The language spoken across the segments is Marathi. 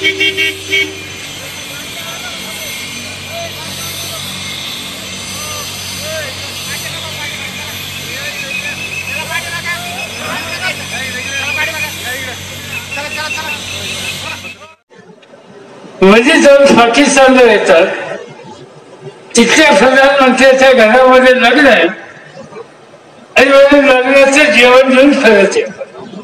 मध्ये जाऊन पाकिस्तानला येतात, तिथल्या प्रधानमंत्र्याच्या घरामध्ये लग्न आहे आणि म्हणून लग्नाचं जेवण घेऊन परत येतात.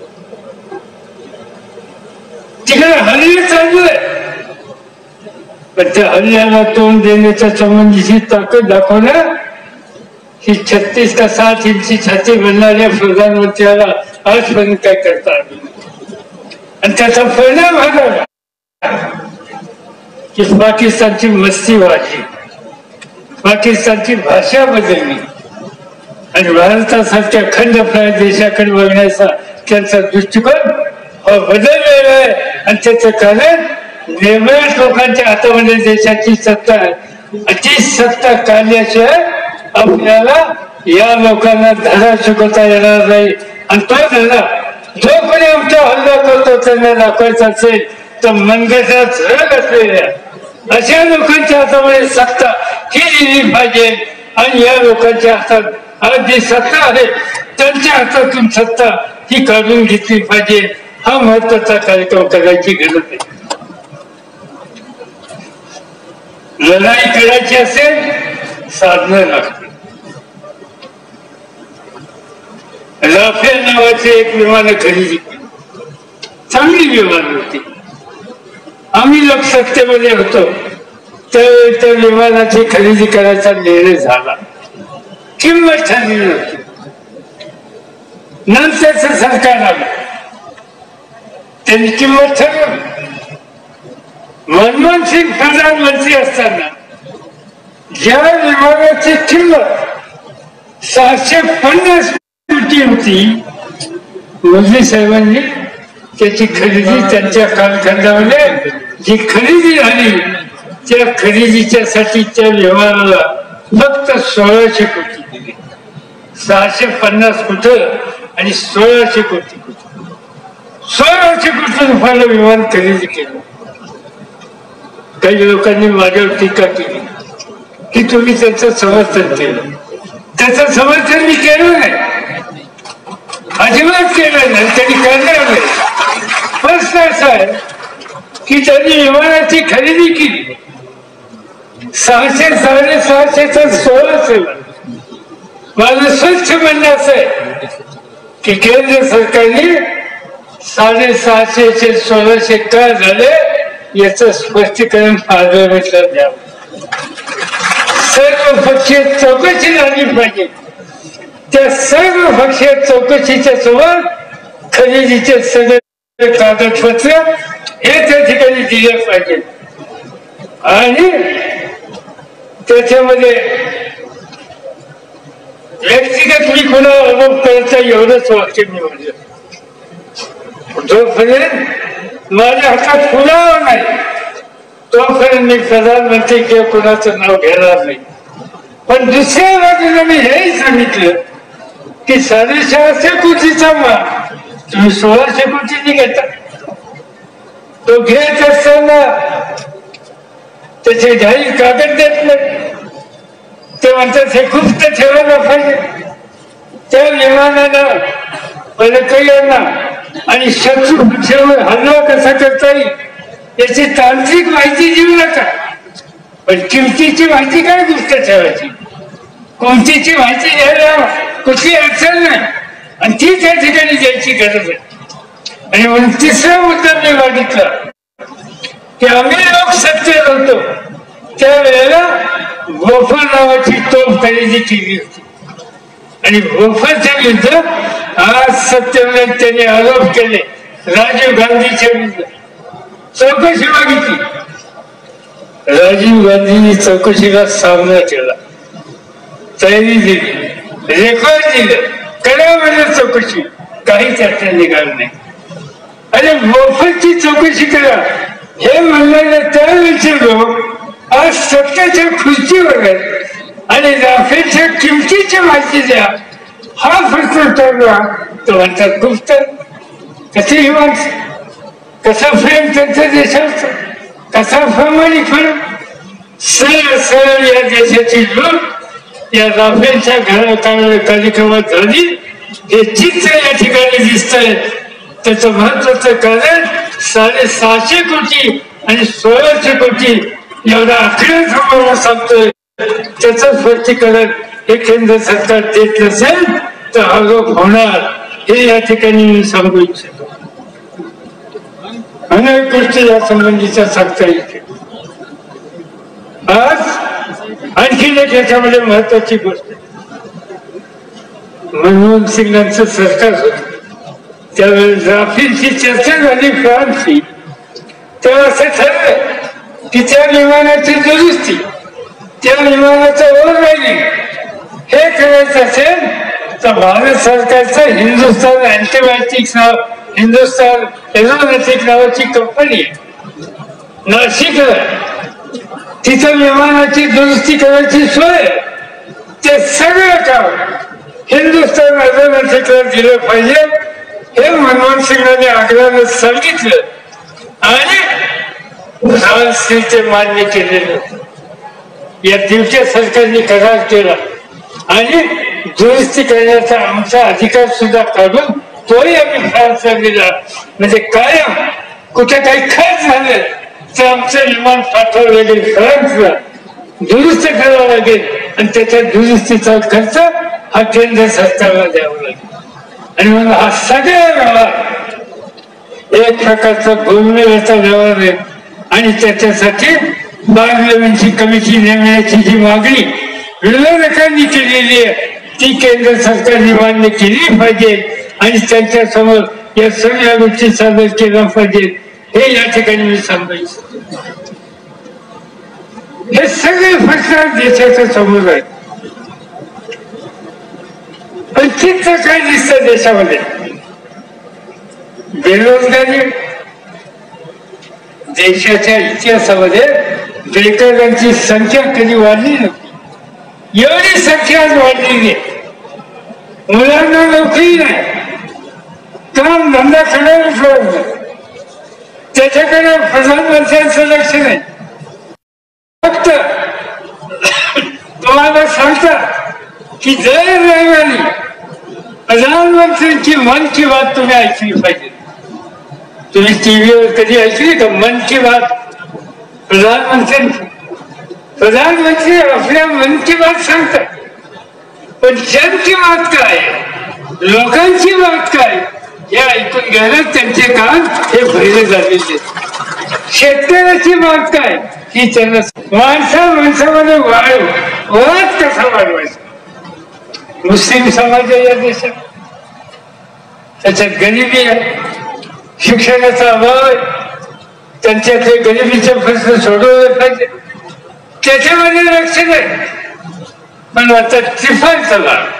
तिकडे हल्ले चालू आहे, पण त्या हल्ल्याला तोंड देण्याच्या संबंधीची ताकद दाखवणं ही 36 का 60 इंची छाती बनणाऱ्या प्रधानमंत्र्याला आजपर्यंत काय करता आलं नाही. आणि त्याचा परिणाम झाला की पाकिस्तानची मस्ती वाढली, पाकिस्तानची भाषा बदलली आणि भारतासारख्या खंडप्राय देशाकडे बघण्याचा त्यांचा दृष्टिकोन हा बदललेला आहे. आणि त्याचं कारण निर्माण लोकांच्या हातामध्ये देशाची सत्ता आहे. ती सत्ता काढल्याशिवाय आपल्याला या लोकांना धडा शिकवता येणार नाही. आणि तो धडा जो कोणी आमचा हल्ला करतो त्यांना दाखवायचा असेल तर मनगटात रग असलेल्या अशा लोकांच्या हातामध्ये सत्ता ही दिली पाहिजे. आणि या लोकांच्या हातात आज जी सत्ता आहे त्यांच्या हातातून सत्ता ही काढून घेतली पाहिजे. हा महत्वाचा कार्यक्रम करायची गरज आहे. लढाई करायची असेल साधनं लागते. राफेल नावाचे एक विमान खरेदी केली, चांगली विमान होती. आम्ही लोक सत्तेमध्ये होतो त्यावेळी त्या विमानाची खरेदी करायचा निर्णय झाला. किंमत ठरली होती. नंतरचं सरकार आलं, त्यांनी किंमत ठरवली. मनमोहन सिंग प्रधानमंत्री असताना ज्या विमानाची किंमत 650 कोटी होती, मोदी साहेबांनी त्याची खरेदी त्यांच्या कालखंडामध्ये जी खरेदी झाली त्या खरेदीच्या साठी त्या विमानाला फक्त 1600 कोटी दिली. 650 कुठं आणि 1600 कोटी कुठं. 1600 कोटी रुपयाला विमान खरेदी केलं. काही लोकांनी माझ्यावर टीका केली की तुम्ही त्याचं समर्थन केलं. त्याचं समर्थन मी केलं नाही, अजिबात केलं नाही, त्यांनी करणार नाही. प्रश्न असा आहे की त्यांनी विमानाची खरेदी केली 600 650 1600. माझं स्वच्छ म्हणणं असं आहे की केंद्र सरकारने 650 1600 का झाले याचं स्पष्टीकरण पार्लमेंटला द्यावं. सर्व पक्षीय चौकशी झाली पाहिजे. त्या सर्व पक्षीय चौकशीच्या सोबत खरेदीचे सगळे कागदपत्र हे त्या ठिकाणी दिले पाहिजे. आणि त्याच्यामध्ये व्यक्तिगत मी कोणाला आरोप करायचा एवढंच वाक्य मी म्हणलं. जोपर्यंत माझ्या हातात पुरावा नाही तोपर्यंत मी प्रधानमंत्री किंवा कोणाचं नाव घेणार नाही. पण दुसऱ्या बाजूला मी हेही सांगितलं की 650 कोटीचा माल तुम्ही 1600 कोटींनी घेता. तो घेत असताना त्याचे जाहीर कागद देत नाही. ते म्हणतात हे गुप्त ठेवायला पाहिजे. त्या विमानानं परकीयांना आणि शत्रू पक्षावर हल्ला कसा करता येईल याची तांत्रिक माहिती देऊ नका. पण किमतीची माहिती काय गुप्त ठेवायची, कोणतीची माहिती द्यायला कुठली अडचण नाही आणि ती त्या ठिकाणी द्यायची गरज आहे. आणि म्हणून तिसरा मुद्दा मी मागितला की आम्ही लोक सत्तेत होतो त्यावेळेला भोफर नावाची तोफ खरेदी केली होती. आणि भोफरच्या विरुद्ध आज सत्तेवर त्यांनी आरोप केले. राजीव गांधीच्या विरुद्ध चौकशी मागितली. राजीव गांधींनी चौकशीला सामना केला, तयारी दिली, रेकॉर्ड दिलं, करा म्हणजे चौकशी. काही चर्चा निघाली नाही. आणि भोफरची चौकशी करा हे म्हणलेले त्यावेळेचे लोक आज सत्तेच्या खुर्चीवर आहेत आणि राफेलच्या किमतीची माहिती द्या हा प्रश्न उठवला तर म्हणतात गुप्त. कशी ही माणसं कसा प्रेम त्यांच्या देशाचं, कसा प्रामाणिकपणा, सरळ सरळ या देशाची लूट या राफेलच्या कार्यक्रमात झाली. हे चित्र या ठिकाणी दिसतंय. त्याचं महत्वाचं कारण 650 कोटी आणि 1600 कोटी एवढा आकडा समोर सांगतोय. त्याचं स्पष्टीकरण हे केंद्र सरकार देत नसेल तर आरोप होणार, हे या ठिकाणी मी सांगू इच्छितो. अनेक गोष्टी या संबंधीच्या सांगता येतील. आज आणखी एक याच्यामध्ये महत्वाची गोष्ट, मनमोहन सिंगांचं सरकार होतं त्यावेळेस राफेलची चर्चा झाली फ्रान्सची. तेव्हा असं ठरलं की त्या विमानाची दुरुस्ती, त्या विमानाचं ओव्हरहायलिंग हे करायचं असेल तर भारत सरकारचं हिंदुस्थान अँटीबायोटिक्स हिंदुस्थान एरोनॉटिक नावाची कंपनी नाशिकला, तिथं विमानाची दुरुस्ती करायची सोय, ते सगळं काम हिंदुस्थान एरोनॉटिकला दिलं पाहिजे हे मनमोहन सिंगांनी आग्रहानं सांगितलं आणि फ्रान्सने ते मान्य केलेलं. या दिवच्या सरकारने करार केला आणि दुरुस्ती करण्याचा आमचा अधिकार सुद्धा काढून तोही आम्ही फ्रान्सला दिला. म्हणजे कायम कुठे काही खर्च झाले तर आमचं विमान पाठवावं लागेल फ्रान्सला, दुरुस्त करावं लागेल आणि त्याच्या दुरुस्तीचा खर्च हा केंद्र सरकारला द्यावा लागेल. आणि म्हणून हा सगळा व्यवहार एक प्रकारचा गोलमेलाचा व्यवहार आहे. आणि त्याच्यासाठी बागलांची कमिटी नेमण्याची जी मागणी विरोधकांनी केलेली आहे ती केंद्र सरकारने मान्य केली पाहिजे आणि त्यांच्या समोर या सगळ्या गोष्टी सादर केल्या पाहिजेत, हे या ठिकाणी मी सांगायचं. हे सगळे प्रश्न देशाच्या समोर आहेत. पण चित्र काय दिसतं देशामध्ये? बेरोजगारी. देशाच्या इतिहासामध्ये बेकारांची संख्या कधी वाढली नव्हती, एवढी संख्या आज वाढलेली आहे. मुलांना नोकरी नाही, काम धंदा करायला त्याच्याकडे प्रधानमंत्र्यांचं लक्ष नाही. फक्त तुम्हाला सांगतात की जर रविवारी प्रधानमंत्र्यांची मन की बात तुम्ही ऐकली पाहिजे. तुम्ही टीव्हीवर कधी ऐकली का मन की बात? प्रधानमंत्री आपल्या मन की बात सांगतात, पण जन की बात काय, लोकांची बात काय हे ऐकून घ्यायला त्यांचे काम हे भरले झालेले. शेतकऱ्याची बात काय ही त्यांना, माणसामध्ये वाद कसा वाढवायचा. मुस्लिम समाज आहे या देशात, त्याच्यात गरिबी आहे, शिक्षणाचा अभाव आहे, त्यांच्यातले गरिबीचे प्रश्न सोडवले पाहिजे, त्याच्यामध्ये लक्ष नाही. पण आता त्रिफल तलाक,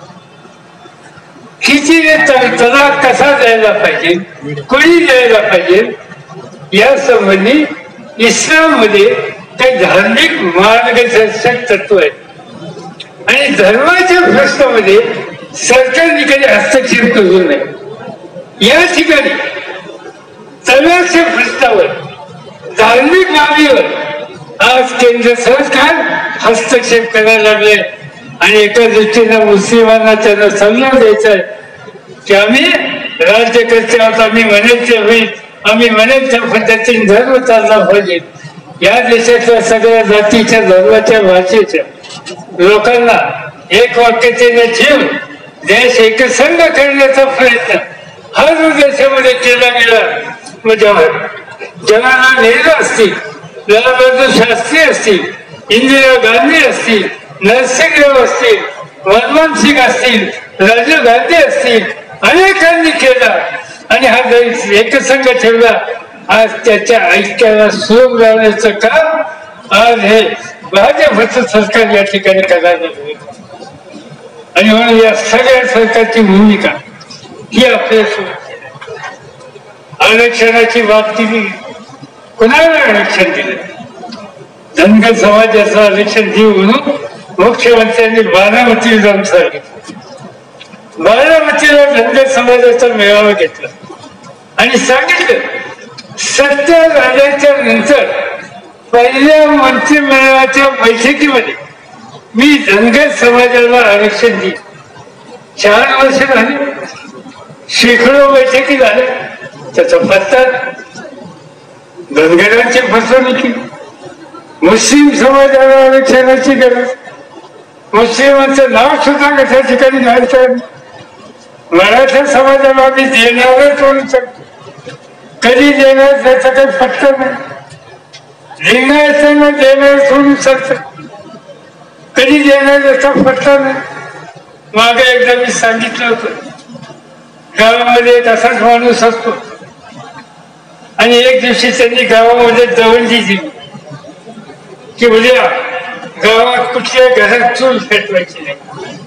किती तलाक कसा द्यायला पाहिजे, कोणी द्यायला पाहिजे या संबंधी इस्लाममध्ये काही धार्मिक मार्गदर्शक तत्व आहेत. आणि धर्माच्या प्रश्नामध्ये सरकारने कधी हस्तक्षेप करू नये. या ठिकाणी तलाकच्या प्रश्नावर, धार्मिक बाबीवर आज केंद्र सरकार हस्तक्षेप करायला लागले. आणि एका दृष्टीनं मुस्लिमांना त्यांना सल्ला द्यायचा आहे की आम्ही राज्यकर्ते आहोत, आम्ही म्हणेल ते होईल, आम्ही म्हणेल त्या पद्धतीने धर्म चालला पाहिजे. या देशातल्या सगळ्या जातीच्या, धर्माच्या, भाषेच्या लोकांना एक वाक्यतेने जीव देश एकसंघ करण्याचा प्रयत्न हर देशामध्ये केला गेला. जवाहरलाल नेहरू असतील, लालबहादूर शास्त्री असतील, इंदिरा गांधी असतील, नरसिंहराव असतील, मनमोहन सिंग असतील, राजीव गांधी असतील, अनेकांनी केला आणि हा देश एकसंघ ठेवला. आज त्याच्या ऐक्याला सूर लावण्याचं काम आज हे भाजपचं सरकार या ठिकाणी करायला लागले. आणि म्हणून या सगळ्या सरकारची भूमिका ही आपल्या आरक्षणाची बाब केली. कुणाला आरक्षण दिलं? धनगर समाजाचं आरक्षण देऊ म्हणून मुख्यमंत्र्यांनी बारामतीला जाऊन सांगितलं. बारामतीला धनगर समाजाचा मेळावा घेतला आणि सांगितलं सत्य झाल्याच्या नंतर पहिल्या मंत्रिमंडळाच्या बैठकीमध्ये मी धनगर समाजाला आरक्षण दिले. 4 वर्ष झाली, शेकडो बैठकी झाल्या, त्याचा पत्ता. धनगरांची फसवणुकी, मुस्लिम समाजाला आरक्षणाची गरज, मुस्लिमांचं नाव सुद्धा कशा ठिकाणी घ्यायचं, मराठा समाजाला आम्ही देणारच होऊ शकतो, कधी देणार त्याचा काही पत्ता नाही. लिंगायतांना देणार सोडू शकत, कधी देणार त्याचा पत्ता नाही. मागे एकदा मी सांगितलं होतं, गावामध्ये एक असाच माणूस असतो आणि एक दिवशी त्यांनी गावामध्ये दवंडी दिली की उद्या गावात कुठल्या घरात चूल पेटवायची नाही,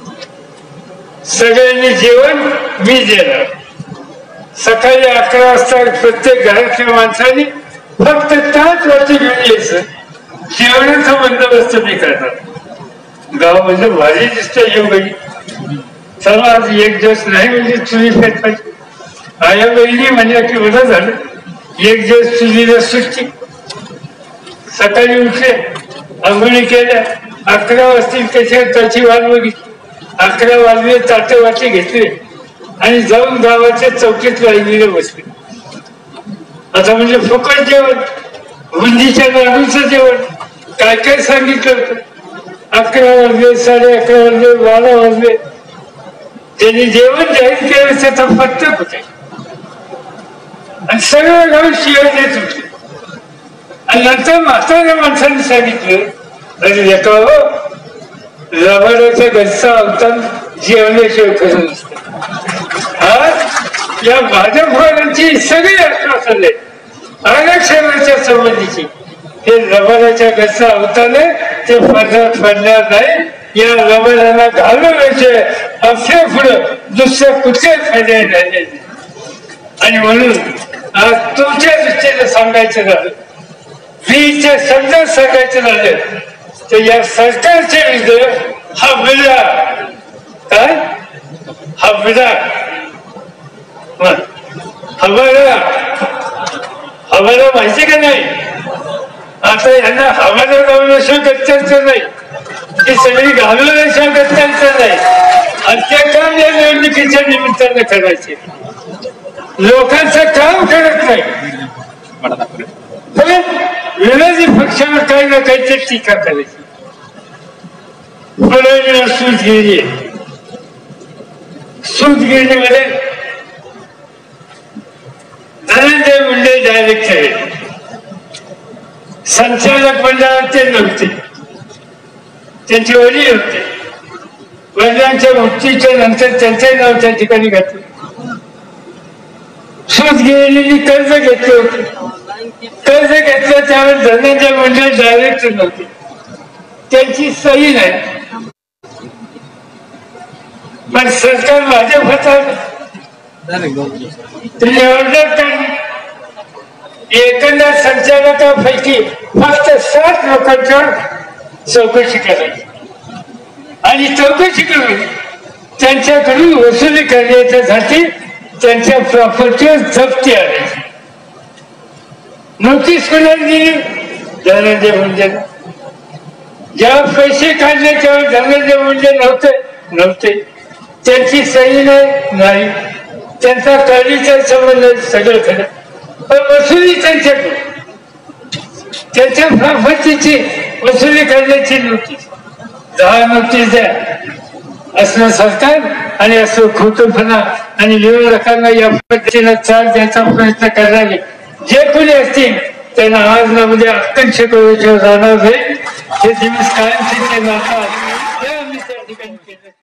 सगळ्यांनी जेवण मी देणार. सकाळी 11 वाजता प्रत्येक घरातल्या माणसाने फक्त 5 वाजता घेऊन यायचं, जेवणाचा बंदोबस्त मी करणार. गावामध्ये भारी दिसतं योगी, चला आज एक दिवस नाही म्हणजे चुली पेटवायची. आया बहिणी म्हणजे की बरं झालं, एक दिवस चुलीला सुट्टी. सकाळी उठले, आंघोळी केल्या, 11 वाजतील त्याची वाट बघितली. 11 वाजले, ताटे वाटे घेतले आणि जाऊन गावाच्या चौकीत लाईनीला बसले. आता म्हणजे फुकट जेवण, बुंदीच्या लाडूचं जेवण, काय काय सांगितलं होतं. 11 वाजले, 11:30 वाजले, 12 वाजले, त्यांनी जेवण जाहीर केलं, त्याचा पत्ता होते आणि सगळं गाव शिवाय देत होते. आणि नंतर म्हाताऱ्या माणसांनी सांगितलं, अरे लेका हो, रबराच्या घरचा अवतार जेवल्याशिवाय खरं नसतं. आज या भाजपवाल्यांची सगळी आश्वासन आहे आरक्षणाच्या संबंधीची, हे रबराच्या घरचा अवतार आहे, ते पडणार नाही. या रबराला घालवायचे असे पुढं दुसऱ्या कुठल्याच फायदे राहिले. आणि म्हणून आज तुमच्या दृष्टीने सांगायचं झालं, वीच्या शब्दात सांगायचं झालं, तर या सरकारच्या विरुद्ध हा विडा, काय हा विडा, हवाला माहिती का नाही. आता यांना हवाला लावण्याशिवाय गत्याचं नाही, ती सगळी घालवण्याशिवाय गत्याचं नाही. आणि ते काम या निवडणुकीच्या निमित्तानं करायचे, लोकांचं काम करत नाही. पण विरोधी पक्षावर काही ना काहीतरी टीका करायची. सूतगिरी, सूतगिरीमध्ये धनंजय मुंडे डायरेक्ट आहे, संचालक मंडळात ते नव्हते, त्यांचे वडील होते. वडिलांच्या मृत्यूच्या नंतर त्यांचे नाव त्या ठिकाणी घातले. सूतगिरीने कर्ज घेतले होते, कर्ज घेतलं त्यावेळेस धनंजय मुंडे डायरेक्ट नव्हते, त्यांची सही नाही. पण सरकार भाजप होता, त्यांनी ऑर्डर काढली. एकंदर संचालकांपैकी फक्त 7 लोकांच्यावर चौकशी करायची आणि चौकशी करून त्यांच्याकडून वसुली करण्यासाठी त्यांच्या प्रॉपर्टीवर जप्ती आणायची. नोटीस कोणाला दिली? धनंजय मुंडेंना. जेव्हा पैसे काढले तेव्हा धनंजय मुंडे नव्हते, त्यांची सही नाही, त्यांचा काळीचा संबंध, सगळं खरं. पण वसुली त्यांच्याकडून, त्यांच्या प्रॉपर्टीची वसुली करण्याची नोटीस, 10 नोटीस द्या असलं सरकार आणि असं खोटपणा आणि विरोधकांना या पद्धतीने चाल द्यायचा प्रयत्न करणारे जे कोणी असतील त्यांना आज ना उद्या अत्यंत जाणार आहे. हे दिवस कायम नातात, हे आम्ही त्या ठिकाणी केलं.